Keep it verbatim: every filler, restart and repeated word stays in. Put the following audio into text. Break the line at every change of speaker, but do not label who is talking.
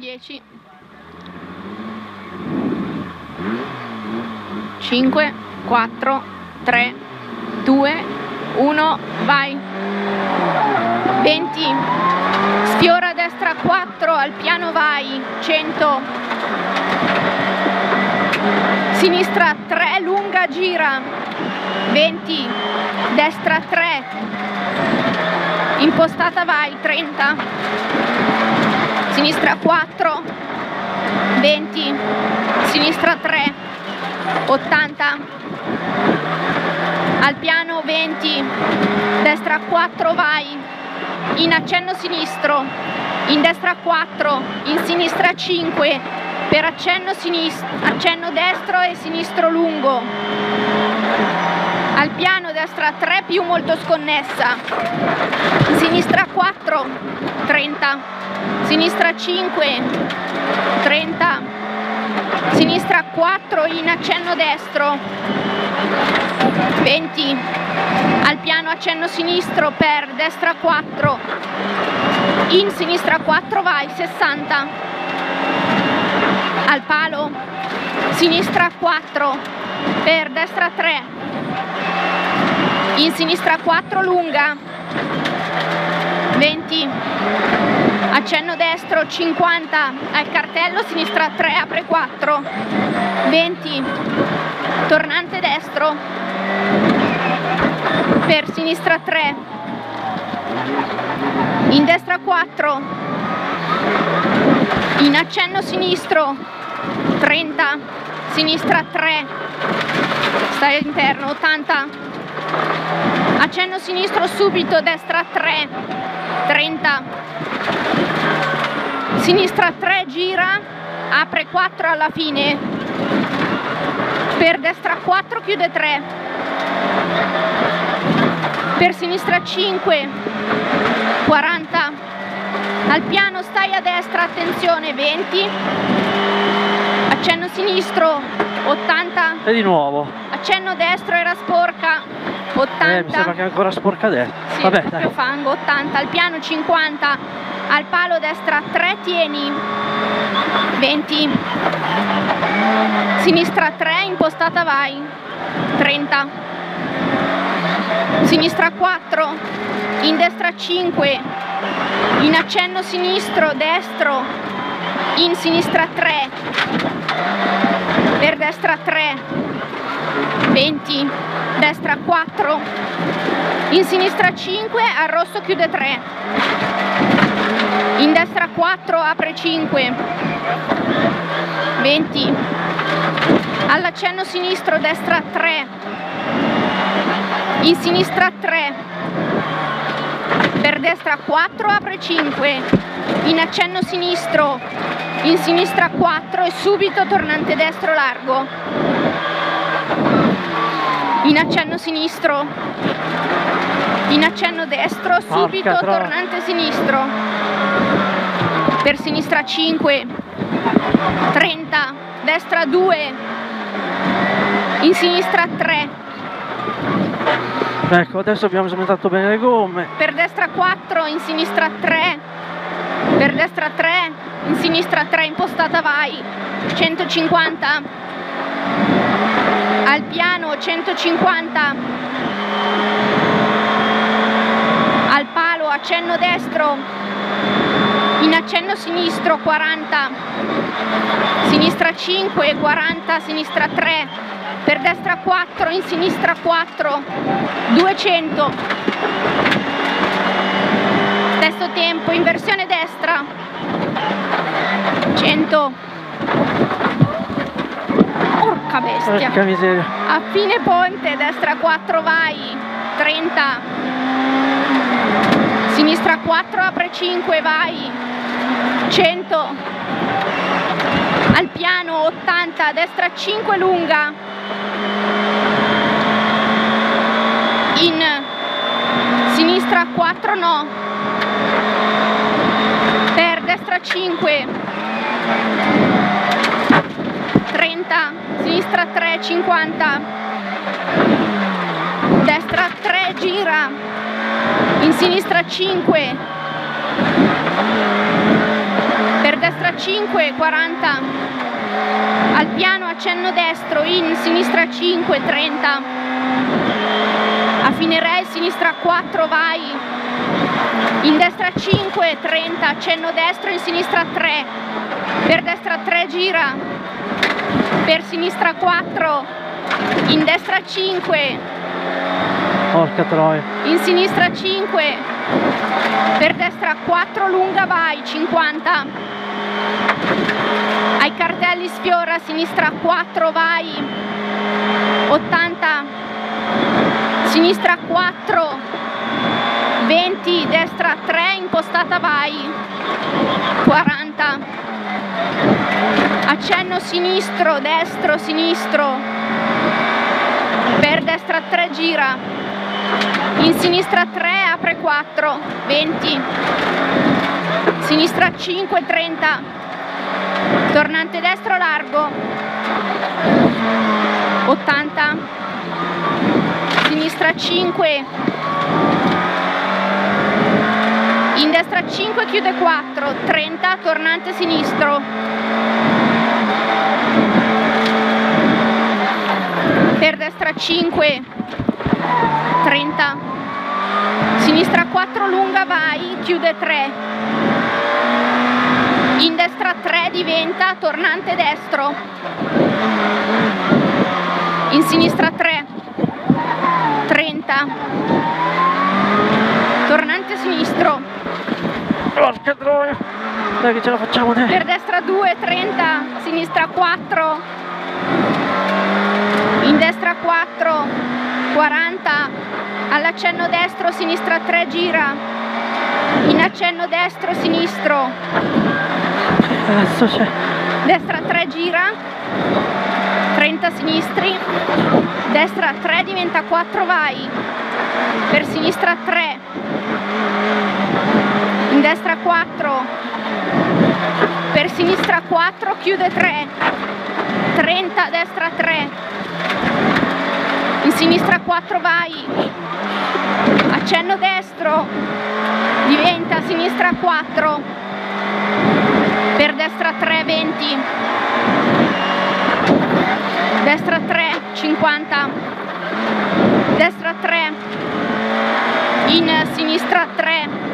dieci, cinque, quattro, tre, due, uno, vai. venti, sfiora a destra quattro, al piano vai, cento, sinistra tre, lunga, gira, venti, destra tre, impostata vai, trenta, sinistra quattro, venti, sinistra tre, ottanta, al piano venti, destra quattro vai, in accenno sinistro, in destra quattro, in sinistra cinque, per accenno sinistro, accenno destro e sinistro lungo, al piano destra tre più molto sconnessa, sinistra quattro, trenta, sinistra cinque, trenta, sinistra quattro in accenno destro, venti, al piano accenno sinistro per destra quattro, in sinistra quattro vai, sessanta, al palo, sinistra quattro, per destra tre, in sinistra quattro lunga, venti, accenno destro, cinquanta, al cartello, sinistra tre, apre quattro, venti, tornante destro, per sinistra tre, in destra quattro, in accenno sinistro, trenta, sinistra tre, stai all'interno, ottanta, accenno sinistro subito, destra tre, trenta, sinistra tre, gira, apre quattro alla fine, per destra quattro, chiude tre, per sinistra cinque, quaranta, al piano stai a destra, attenzione, venti, accenno sinistro, ottanta,
e di nuovo
accenno destro, era sporca, ottanta,
eh, mi sembra che è ancora sporca destra,
sì,
vabbè,
proprio
dai.
fango, ottanta, al piano cinquanta, al palo destra tre, tieni, venti, sinistra tre, impostata vai, trenta, sinistra quattro, in destra cinque, in accenno sinistro, destro, in sinistra tre, per destra tre, venti, destra quattro, in sinistra cinque, al rosso chiude tre, in destra quattro, apre cinque, venti, all'accenno sinistro, destra tre, in sinistra tre, per destra quattro, apre cinque, in accenno sinistro, in sinistra quattro e subito tornante destro largo, in accenno sinistro, in accenno destro, subito
Porca tro-
tornante sinistro, per sinistra cinque, trenta, destra due, in sinistra tre,
Ecco, adesso abbiamo smontato bene le gomme,
per destra quattro, in sinistra tre, per destra tre, in sinistra tre, impostata vai, centocinquanta, al piano centocinquanta, al palo accenno destro, in accenno sinistro quaranta, sinistra cinque, quaranta, sinistra tre, per destra quattro, in sinistra quattro, duecento, stesso tempo, inversione destra, cento, porca bestia,
porca miseria,
a fine ponte, destra quattro vai, trenta, sinistra quattro, apre cinque vai, cento, al piano ottanta, destra cinque lunga, in sinistra quattro no, per destra cinque, trenta, sinistra tre, cinquanta, destra tre, gira, in sinistra cinque, per destra cinque, quaranta, al piano accenno destro, in sinistra cinque, trenta, a fine rail, sinistra quattro, vai, in destra cinque, trenta, accenno destro, in sinistra tre, per destra tre, gira, per sinistra quattro, in destra cinque,
porca troia,
in sinistra cinque, per destra quattro, lunga, vai, cinquanta, ai cartelli sfiora, sinistra quattro, vai, ottanta, sinistra quattro, venti, destra tre, impostata, vai, quaranta, accenno sinistro, destro, sinistro, per destra tre, gira, in sinistra tre, apre quattro, venti, sinistra cinque, trenta, tornante destro largo, ottanta, sinistra cinque, in destra cinque, chiude quattro, trenta, tornante sinistro, per destra cinque, trenta, sinistra quattro, lunga, vai, chiude tre, in destra tre, diventa, tornante destro, in sinistra tre, trenta, tornante sinistro,
porca troia, dai che ce la facciamo, dai.
Per destra due, trenta, sinistra quattro, in destra quattro, quaranta, all'accenno destro, sinistra tre, gira, in accenno destro, sinistro,
Adesso c'è,
destra tre, gira, trenta sinistri, destra tre, diventa quattro, vai, per sinistra tre, in destra quattro, per sinistra quattro, chiude tre, trenta, destra tre, in sinistra quattro, vai, accenno destro, diventa sinistra quattro, per destra tre, venti, destra tre, cinquanta, destra tre, in sinistra tre,